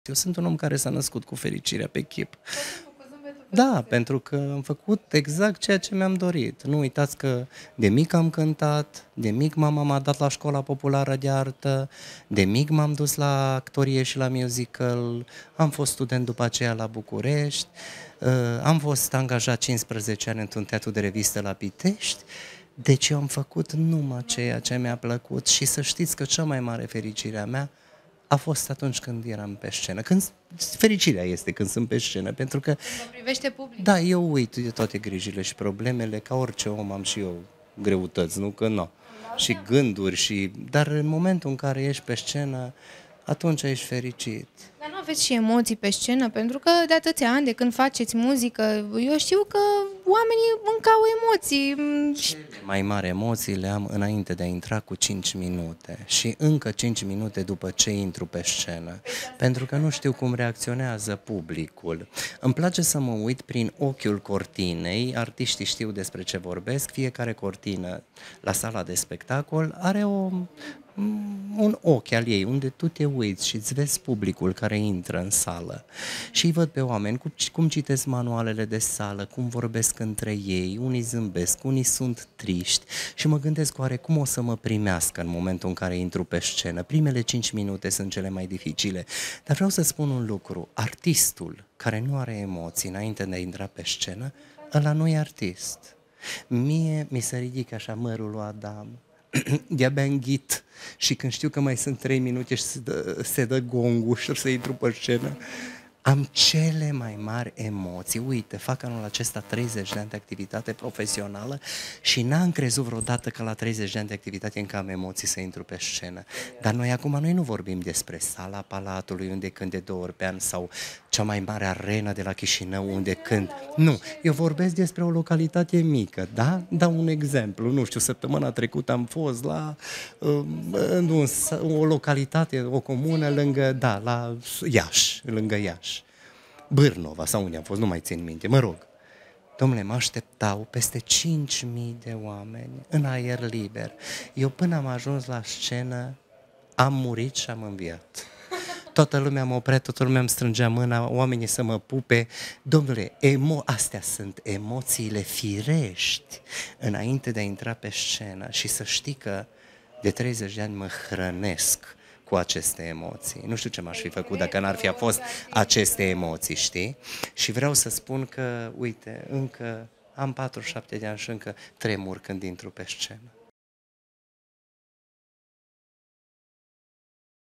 Eu sunt un om care s-a născut cu fericirea pe chip. Da, pentru că am făcut exact ceea ce mi-am dorit. Nu uitați că de mic am cântat, de mic mama m-a dat la școala populară de artă, de mic m-am dus la actorie și la musical, am fost student după aceea la București, am fost angajat 15 ani într-un teatru de revistă la Pitești, deci eu am făcut numai ceea ce mi-a plăcut și să știți că cea mai mare fericire a mea a fost atunci când eram pe scenă. Fericirea este când sunt pe scenă, pentru că... Vă privește public. Da, eu uit de toate grijile și problemele, ca orice om am și eu greutăți, nu că nu. Și gânduri, dar în momentul în care ești pe scenă, atunci ești fericit. Dar nu aveți și emoții pe scenă? Pentru că de atâția ani de când faceți muzică, eu știu că oamenii încă au emoții. Cele mai mari emoții le am înainte de a intra cu 5 minute și încă 5 minute după ce intru pe scenă, pentru că nu știu cum reacționează publicul. Îmi place să mă uit prin ochiul cortinei, artiștii știu despre ce vorbesc, fiecare cortină la sala de spectacol are un ochi al ei, unde tu te uiți și îți vezi publicul care intră în sală și îi văd pe oameni cum citesc manualele de sală, cum vorbesc între ei, unii zâmbesc, unii sunt triști și mă gândesc oare cum o să mă primească în momentul în care intru pe scenă. Primele 5 minute sunt cele mai dificile, dar vreau să spun un lucru, artistul care nu are emoții înainte de a intra pe scenă, ăla nu e artist. Mie mi se ridică așa mărul lui Adam, de-abia înghit și când știu că mai sunt 3 minute și se dă gongul și să intru pe scenă, am cele mai mari emoții. Uite, fac anul acesta 30 de ani de activitate profesională și n-am crezut vreodată că la 30 de ani de activitate încă am emoții să intru pe scenă. Dar noi nu vorbim despre sala Palatului unde cânt de 2 ori pe an sau cea mai mare arenă de la Chișinău unde cânt. Nu, eu vorbesc despre o localitate mică, da? Dau un exemplu, nu știu, săptămâna trecută am fost la o localitate, o comună lângă, da, la Iași, lângă Iași. Bârnova sau unde am fost, nu mai țin minte, mă rog. Dom'le, mă așteptau peste 5.000 de oameni în aer liber. Eu până am ajuns la scenă am murit și am înviat. Toată lumea mă oprea, toată lumea îmi strângea mâna, oamenii să mă pupe. Domnule, astea sunt emoțiile firești înainte de a intra pe scenă și să știi că de 30 de ani mă hrănesc cu aceste emoții. Nu știu ce m-aș fi făcut dacă n-ar fi fost aceste emoții, știi? Și vreau să spun că, uite, încă am 47 de ani și încă tremur când intru pe scenă.